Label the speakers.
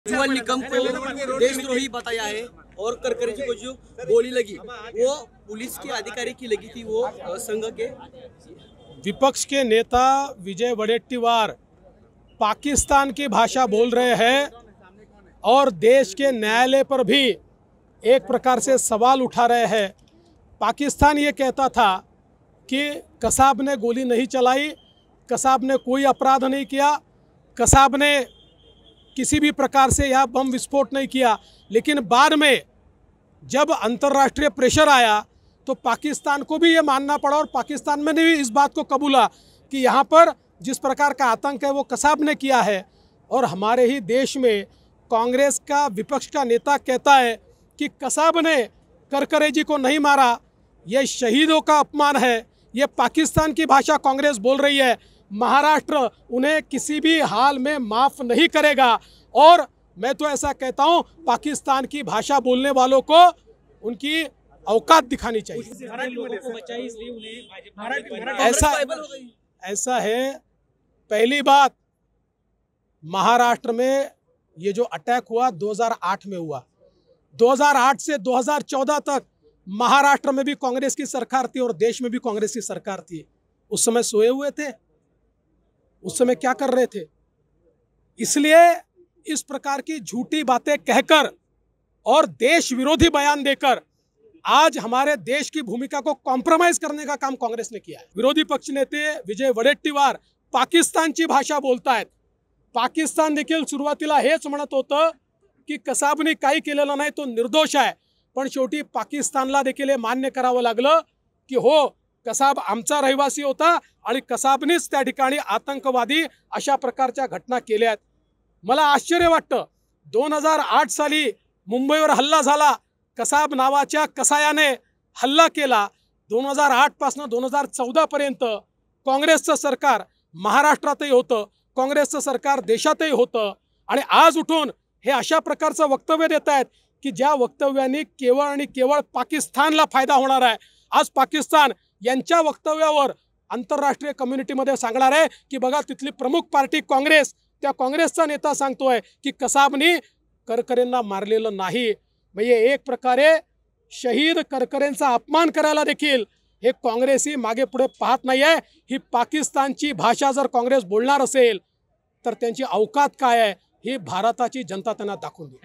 Speaker 1: युवा निकम को देशद्रोही बताया है और करकरे जी को जो गोली लगी वो पुलिस के अधिकारी की लगी थी, वो संघ के
Speaker 2: विपक्ष के नेता विजय वडेट्टीवार पाकिस्तान की भाषा बोल रहे हैं और देश के न्यायालय पर भी एक प्रकार से सवाल उठा रहे हैं। पाकिस्तान ये कहता था कि कसाब ने गोली नहीं चलाई, कसाब ने कोई अपराध नहीं किया, कसाब ने किसी भी प्रकार से यह बम विस्फोट नहीं किया। लेकिन बाद में जब अंतर्राष्ट्रीय प्रेशर आया तो पाकिस्तान को भी ये मानना पड़ा और पाकिस्तान में भी इस बात को कबूला कि यहाँ पर जिस प्रकार का आतंक है वो कसाब ने किया है। और हमारे ही देश में कांग्रेस का विपक्ष का नेता कहता है कि कसाब ने करकरे जी को नहीं मारा, ये शहीदों का अपमान है। ये पाकिस्तान की भाषा कांग्रेस बोल रही है। महाराष्ट्र उन्हें किसी भी हाल में माफ़ नहीं करेगा। और मैं तो ऐसा कहता हूं, पाकिस्तान की भाषा बोलने वालों को उनकी औकात दिखानी चाहिए। ऐसा है, पहली बात महाराष्ट्र में ये जो अटैक हुआ 2008 में हुआ, 2008 से 2014 तक महाराष्ट्र में भी कांग्रेस की सरकार थी और देश में भी कांग्रेस की सरकार थी। उस समय सोए हुए थे? उस समय क्या कर रहे थे? इसलिए इस प्रकार की झूठी बातें कहकर और देश विरोधी बयान देकर आज हमारे देश की भूमिका को कॉम्प्रोमाइज करने का काम कांग्रेस ने किया है। विरोधी पक्ष नेते विजय वडेट्टीवार पाकिस्तानची भाषा बोलतायत। पाकिस्तान देखील सुरुवातीला हेच म्हणत होतं की कसाबने काही केलेलं नाही, तो निर्दोष आहे। पण शेवटी पाकिस्तानला देखील हे मान्य करावं लागलं की हो, कसाब आमचा रहिवासी होता आणि कसाबनेच त्या ठिकाणी आतंकवादी अशा प्रकारच्या घटना केल्यात। मला आश्चर्य वाटतं, 2008 साली मुंबईवर हल्ला झाला, कसाब नावाच्या कसायाने हल्ला केला। 2008 पासून 2014 पर्यंत काँग्रेसचं सरकार महाराष्ट्रातही होतं, काँग्रेसचं सरकार देशातही होतं आणि आज उठून हे अशा प्रकारचं वक्तव्य देत आहेत की ज्या वक्तव्याने केवळ आणि केवळ पाकिस्तानला फायदा होणार आहे। आज पाकिस्तान यांच्या वक्तव्यावर आंतरराष्ट्रीय कम्युनिटीमध्ये सांगणार आहे की बघा, तिथली प्रमुख पार्टी काँग्रेस, त्या काँग्रेसचा नेता सांगतोय की कसाबनी करकरेंना मारलेलं नाही। म्हणजे एक प्रकारे शहीद करकरेंचा अपमान करायला देखील हे काँग्रेसी मागे पुढे पाहत नाहीये। ही पाकिस्तानची भाषा जर काँग्रेस बोलणार असेल तर त्यांची औकात काय आहे ही भारताची जनता त्यांना दाखवून देईल।